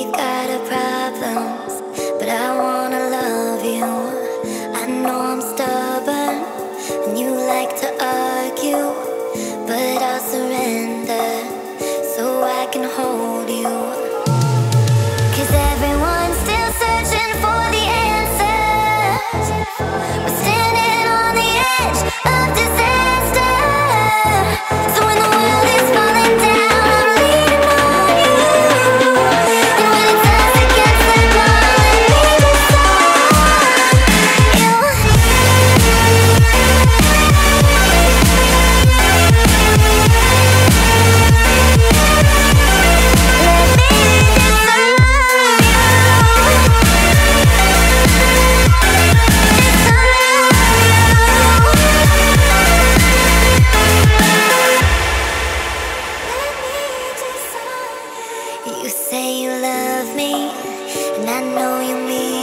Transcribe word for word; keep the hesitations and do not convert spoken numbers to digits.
got a problems, but I wanna love you. I know I'm stubborn, and you like to argue, but I'll surrender so I can hold you. Cause everyone's still searching for the answers. We're standing on the edge of disaster. So when the world is falling down, I'm leaning on you. And when it's us against the dawn, let me disarm you. You say you love me, and I know you mean